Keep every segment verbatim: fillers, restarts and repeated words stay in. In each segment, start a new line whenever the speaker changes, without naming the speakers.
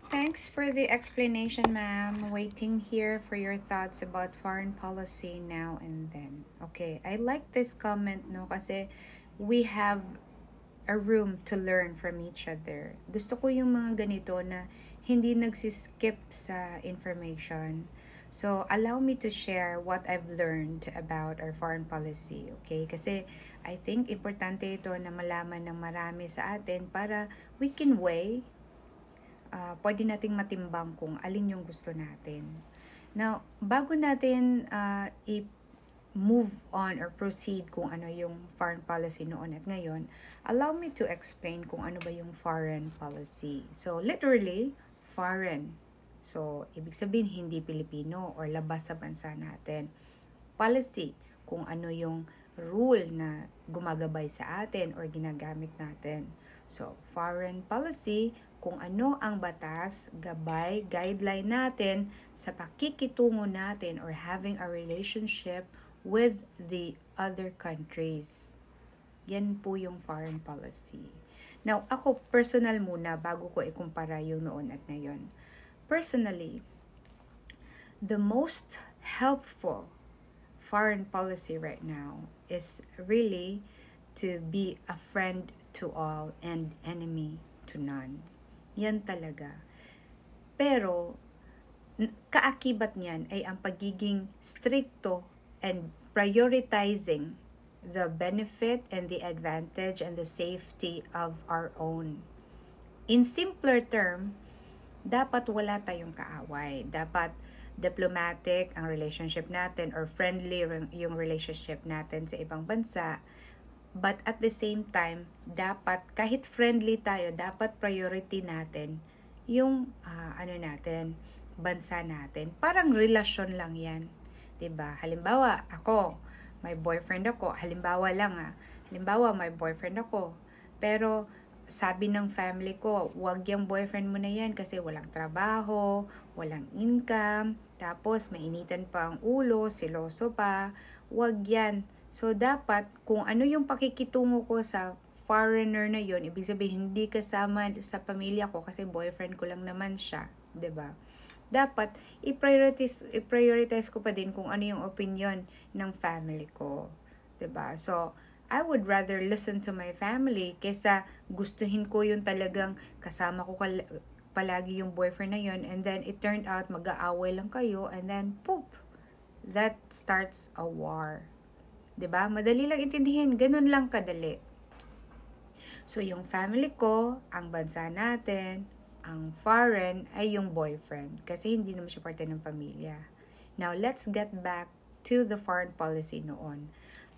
Thanks for the explanation, ma'am. Waiting here for your thoughts about foreign policy now and then. Okay, I like this comment, no, kasi we have a room to learn from each other. Gusto ko yung mga ganito na hindi nagsiskip sa information. So, allow me to share what I've learned about our foreign policy, okay? Kasi I think importante ito na malaman ng marami sa atin para we can weigh, uh, pwede nating matimbang kung alin yung gusto natin. Now, bago natin uh, i-move on or proceed kung ano yung foreign policy noon at ngayon, allow me to explain kung ano ba yung foreign policy. So, literally, foreign. So, ibig sabihin hindi Pilipino or labas sa bansa natin. Policy, kung ano yung rule na gumagabay sa atin or ginagamit natin. So, foreign policy, kung ano ang batas, gabay, guideline natin sa pakikitungo natin or having a relationship with the other countries. Yan po yung foreign policy. Now, ako personal muna bago ko ikumpara yung noon at ngayon. Personally, the most helpful foreign policy right now is really to be a friend to all and enemy to none. Yan talaga. Pero, kaakibat niyan ay ang pagiging stricto and prioritizing the benefit and the advantage and the safety of our own. In simpler term, dapat wala tayong kaaway. Dapat diplomatic ang relationship natin or friendly yung relationship natin sa ibang bansa. But at the same time, dapat kahit friendly tayo, dapat priority natin yung uh, ano natin, bansa natin. Parang relasyon lang 'yan, 'di ba? Halimbawa, ako, may boyfriend ako. Halimbawa lang ah. Halimbawa, may boyfriend ako. Pero sabi ng family ko, wag yung boyfriend mo na yan kasi walang trabaho, walang income, tapos mainitan pa ang ulo, siloso pa, wag yan. So, dapat, kung ano yung pakikitungo ko sa foreigner na yon, ibig sabihin, hindi kasama sa pamilya ko kasi boyfriend ko lang naman siya, 'di ba? Dapat, i-prioritize, i-prioritize ko pa din kung ano yung opinion ng family ko, 'di ba? So, I would rather listen to my family kesa gustuhin ko yung talagang kasama ko kal- palagi yung boyfriend na yon, and then it turned out mag-aaway lang kayo, and then poop, that starts a war. 'Di ba? Madali lang intindihin, ganun lang kadali. So, yung family ko, ang bansa natin, ang foreign ay yung boyfriend kasi hindi naman siya parte ng pamilya. Now, let's get back to the foreign policy noon.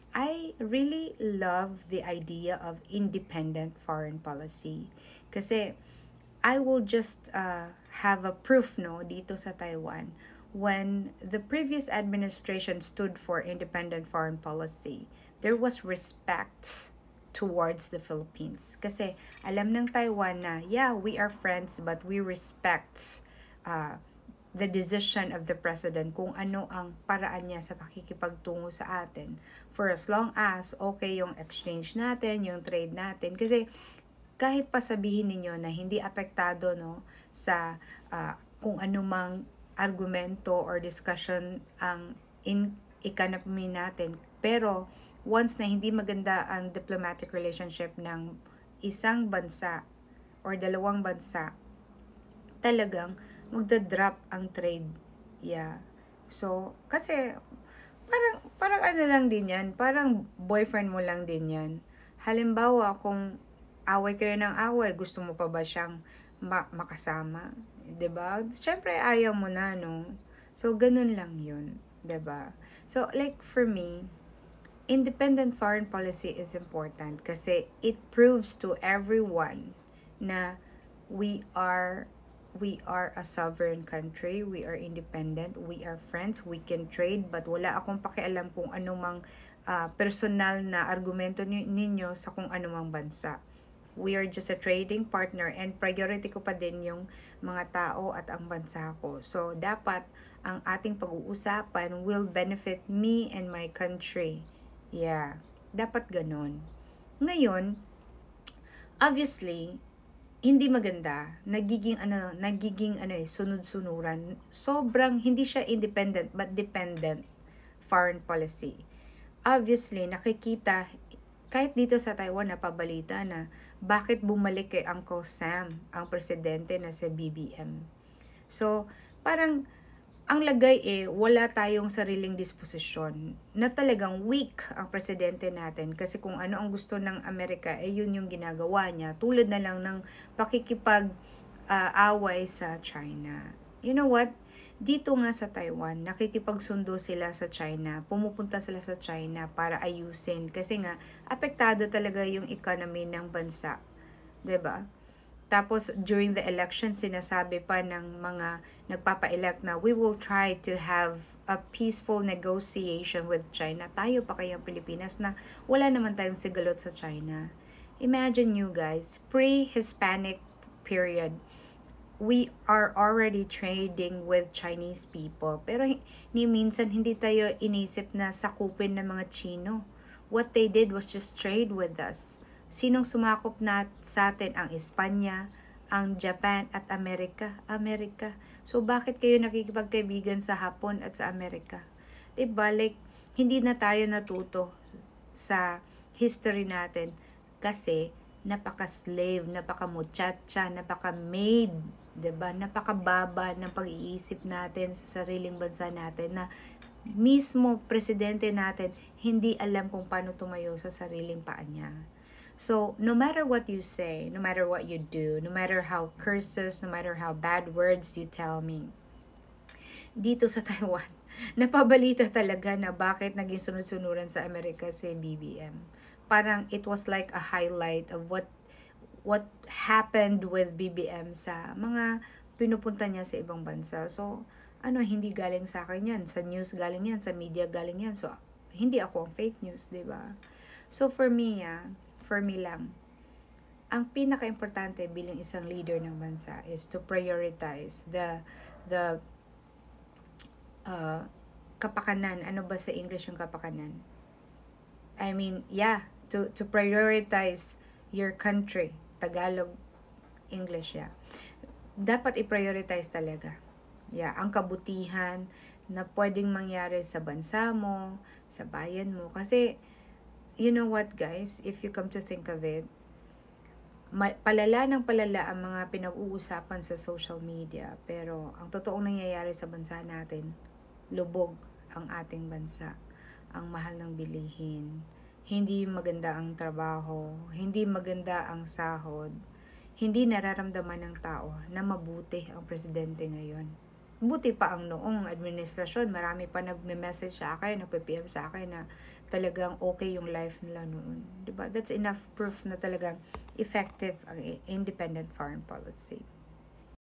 I really love the idea of independent foreign policy kasi I will just uh, have a proof no dito sa Taiwan. When the previous administration stood for independent foreign policy, there was respect towards the Philippines. Kasi alam ng Taiwan na, yeah, we are friends but we respect uh, the decision of the president kung ano ang paraan niya sa pakikipagtungo sa atin. For as long as okay yung exchange natin, yung trade natin. Kasi kahit pa sabihin ninyo na hindi apektado no, sa uh, kung anumang argumento or discussion ang in economy natin. Pero once na hindi maganda ang diplomatic relationship ng isang bansa or dalawang bansa, talagang magda-drop ang trade. Yeah. So, kasi parang parang ano lang din 'yan, parang boyfriend mo lang din 'yan. Halimbawa, kung away kayo ng away, gusto mo pa ba siyang ma- makasama? 'Di ba? Syempre ayaw mo na, no. So, ganun lang 'yun, 'di ba? So, like for me, independent foreign policy is important kasi it proves to everyone na we are we are a sovereign country, we are independent, we are friends, we can trade, but wala akong pakialam kung anumang uh, personal na argumento ninyo sa kung anumang bansa. We are just a trading partner and priority ko pa din yung mga tao at ang bansa ko. So, dapat ang ating pag-uusapan will benefit me and my country. Yeah, dapat ganun. Ngayon, obviously, hindi maganda. Nagiging ano, nagiging ano eh, sunod-sunuran. Sobrang hindi siya independent but dependent foreign policy. Obviously, nakikita kahit dito sa Taiwan napabalita na bakit bumalik kay Uncle Sam ang presidente na sa B B M. So, parang ang lagay eh, wala tayong sariling disposisyon na talagang weak ang presidente natin kasi kung ano ang gusto ng Amerika, eh yun yung ginagawa niya. Tulad na lang ng pakikipag-away uh, sa China. You know what? Dito nga sa Taiwan, nakikipagsundo sila sa China. Pumupunta sila sa China para ayusin kasi nga apektado talaga yung economy ng bansa. 'Di ba? Tapos, during the election, sinasabi pa ng mga nagpapa-elect na we will try to have a peaceful negotiation with China. Tayo pa kayang Pilipinas na wala naman tayong sigalot sa China. Imagine you guys, pre-Hispanic period, we are already trading with Chinese people. Pero ni minsan hindi tayo inisip na sakupin ng mga Chino. What they did was just trade with us. Sinong sumakop na sa atin? Ang Espanya, ang Japan at Amerika. Amerika. So, bakit kayo nakikipagkaibigan sa Hapon at sa Amerika? Diba? Like, hindi na tayo natuto sa history natin kasi napaka-slave, napaka-muchacha, napaka-maid, diba? Napakababa ng pag-iisip natin sa sariling bansa natin na mismo presidente natin hindi alam kung paano tumayo sa sariling paa niya. So, no matter what you say, no matter what you do, no matter how curses, no matter how bad words you tell me, dito sa Taiwan, napabalita talaga na bakit naging sunod-sunuran sa Amerika si B B M. Parang it was like a highlight of what what happened with B B M sa mga pinupunta niya sa ibang bansa. So, ano, hindi galing sa akin yan. Sa news galing yan, sa media galing yan. So, hindi ako ang fake news, di ba? So, for me, ah, for me lang, ang pinaka-importante bilang isang leader ng bansa is to prioritize the the uh, kapakanan. Ano ba sa English yung kapakanan? I mean, yeah, to to prioritize your country. Tagalog, English, yeah. Dapat i-prioritize talaga. Yeah, ang kabutihan na pwedeng mangyari sa bansa mo, sa bayan mo. Kasi, you know what guys, if you come to think of it, palala ng palala ang mga pinag-uusapan sa social media. Pero ang totoong nangyayari sa bansa natin, lubog ang ating bansa. Ang mahal ng bilihin. Hindi maganda ang trabaho. Hindi maganda ang sahod. Hindi nararamdaman ng tao na mabuti ang presidente ngayon. Buti pa ang noong administrasyon, marami pa nagme-message sa akin, nagpe-P M sa akin na talagang okay yung life nila noon. Diba? That's enough proof na talagang effective ang independent foreign policy.